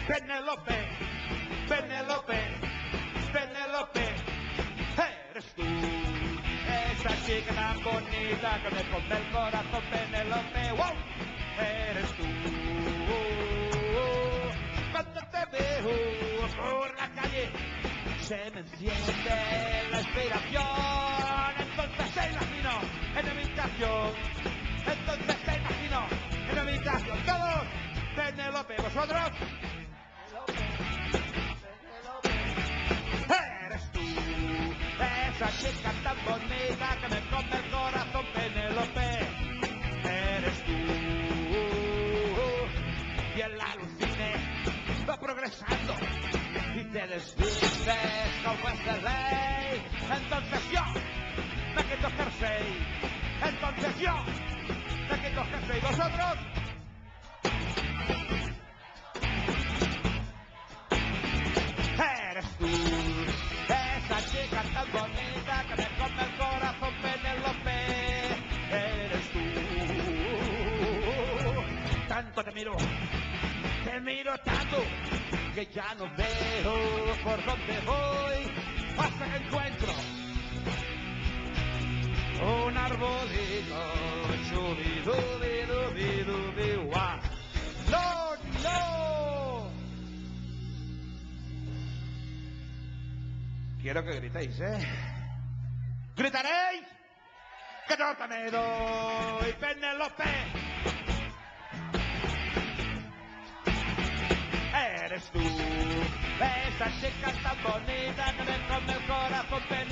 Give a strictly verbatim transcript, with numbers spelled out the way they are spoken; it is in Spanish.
Penélope, Penélope, Penélope, eres tú. Esa chica tan bonita que me come el corazón, Penélope, wow, eres tú. Cuando te veo por la calle, se me enciende la inspiración. Entonces te imagino en la habitación, entonces te imagino en la habitación. Todos, Penélope, vosotros. Eres tú, esa chica tan bonita que me come el corazón, Penélope. Eres tú, y el alucine va progresando y te desvistes como es de ley. Entonces yo me quito el jersey, entonces yo me quito el jersey. ¿Vosotros? Eres tú, esa chica tan bonita que me come el corazón, Penélope. Eres tú, tanto te miro, te miro tanto que ya no veo por dónde voy hasta que encuentro un arbolito. Chubidubidubidubiduá. ¡No, no! Quiero que gritéis, ¿eh? ¿Gritaréis? ¡Que nota me doy, Penélope! Eres tú, esa chica tan bonita que me come el corazón, Penélope.